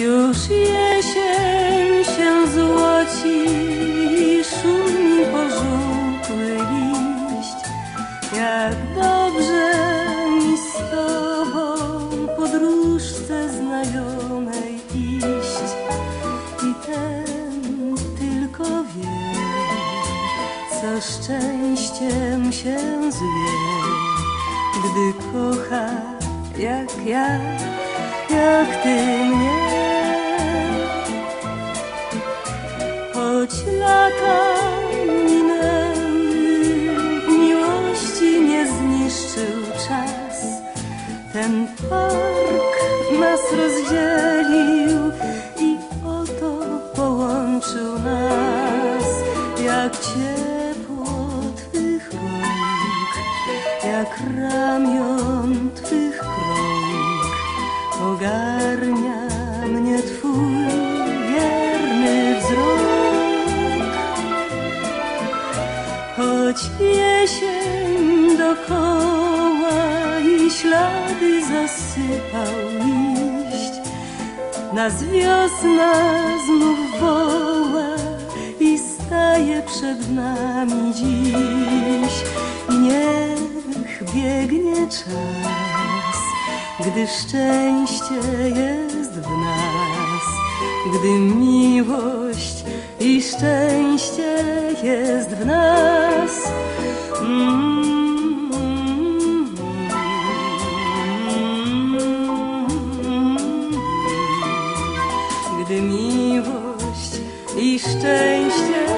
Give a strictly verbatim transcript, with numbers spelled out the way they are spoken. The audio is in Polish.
Już jesień się złoci i szumi pożółkły liść. Jak dobrze mi z tobą podróżce znajomej iść. I ten tylko wie, co szczęściem się zwie, gdy kocha jak ja, jak ty mnie. Choć lata minęły, miłości nie zniszczył czas. Ten park nas rozdzielił i oto połączył nas. Jak ciepło twych rąk, jak ramion twych krąg, ogarnia mnie twój wierny wzrok. Choć jesień dokoła i ślady zasypał liść, nas wiosna znów woła i staje przed nami dziś. I niech biegnie czas, gdy szczęście jest w nas, gdy miłość i szczęście jest w nas. Mm. Gdy miłość i szczęście